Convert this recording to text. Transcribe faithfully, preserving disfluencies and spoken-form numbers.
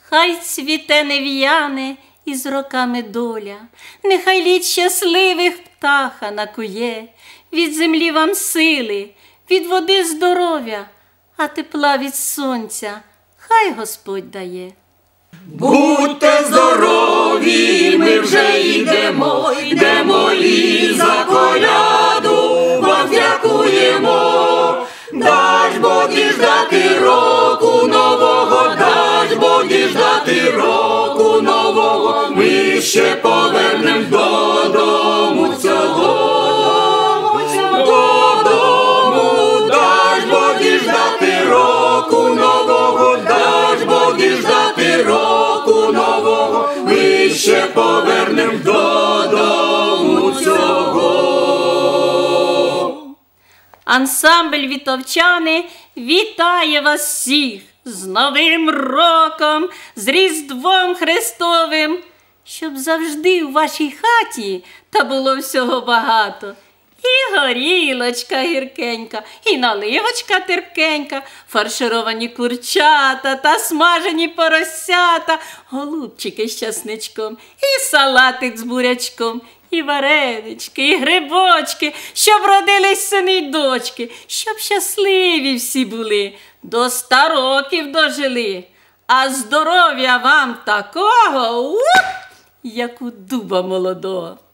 Хай цвіте не в'яне із роками доля, нехай літ щасливих птаха накує, від землі вам сили, від води здоров'я, а тепла від сонця хай Господь дає. Будьте здорові, ми вже йдемо, йдемо і за коляду вам дякуємо. Дай Бог діждати року нового, дай Бог діждати року нового, ми ще повернем додому цього. Додому, дай Бог діждати року нового, дай Бог діждати року нового, ми ще повернем додому цього. Ансамбль «Вітовчани» вітає вас всіх з Новим роком, з Різдвом Христовим, щоб завжди у вашій хаті та було всього багато. І горілочка гіркенька, і наливочка терпкенька, фаршировані курчата та смажені поросята, голубчики з часничком, і салатик з бурячком, і варенички, і грибочки, щоб родились сини й дочки, щоб щасливі всі були, до ста років дожили. А здоров'я вам такого, ух, як у дуба молодого.